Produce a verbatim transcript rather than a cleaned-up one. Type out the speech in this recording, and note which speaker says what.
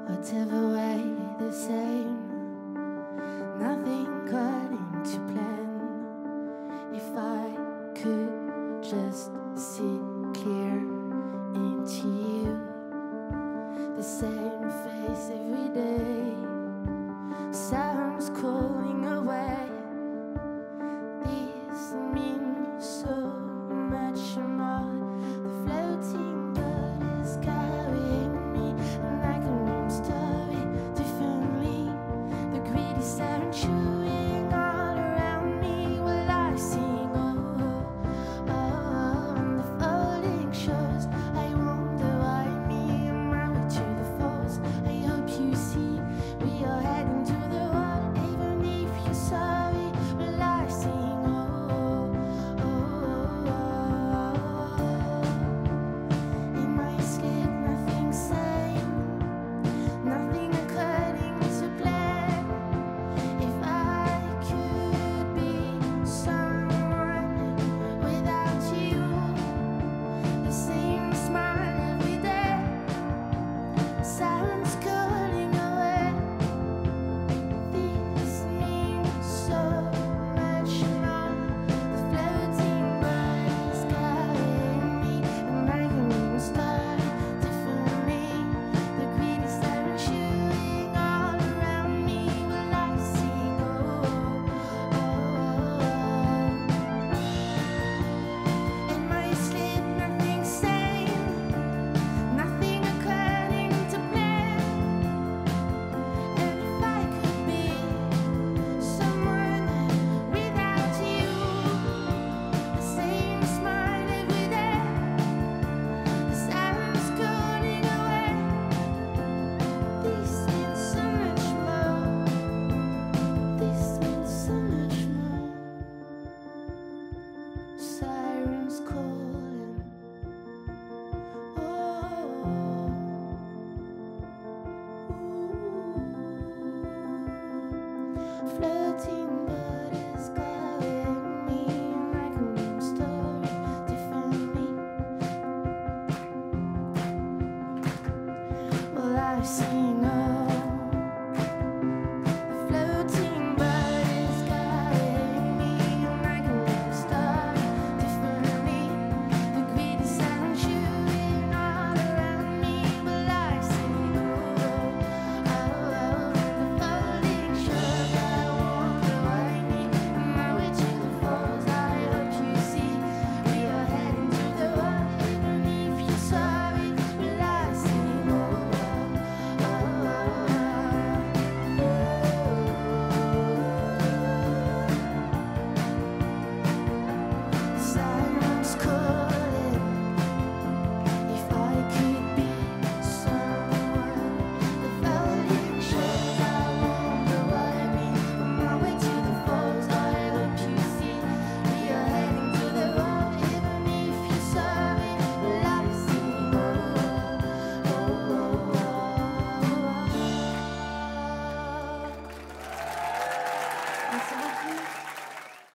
Speaker 1: whatever way the same. Nothing according to plan. If I could just see clear into you, the same face every day, sounds calling away. This means so much more. The floating boat is carrying me, and I can read the story differently. The greedy siren chewing all around me while I sing. Oh, oh, oh, on the folding shores. I wonder why me, I'm married to the falls. I hope you see we are heading to the wall. Even if you're sorry, while I sing. Oh, oh, oh, oh. In my sleep, nothing sane, nothing according to plan. If I could be someone without you, the same smile every day, silence calling away. This means so much more. The floating boat is carrying me, and I can even start differently. The greedy siren chewing all around me while I sing. Oh, oh, oh. In my sleep, nothing sane, nothing according to plan. And if I could be someone without you, the same smile every day, the silence calling away. This means so much more. This means so much more. Sirens calling. Oh, floating boat is carrying me, and I can read the story differently. Well, I sing. Oh,